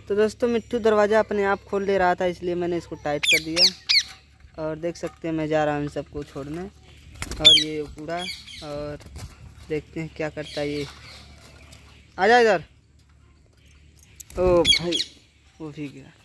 तो दोस्तों मिट्टू दरवाज़ा अपने आप खोल ले रहा था, इसलिए मैंने इसको टाइट कर दिया। और देख सकते हैं मैं जा रहा हूँ इन सबको छोड़ने। और ये कूड़ा, और देखते हैं क्या करता है ये। आ जा इधर। ओ भाई, वो भी गया।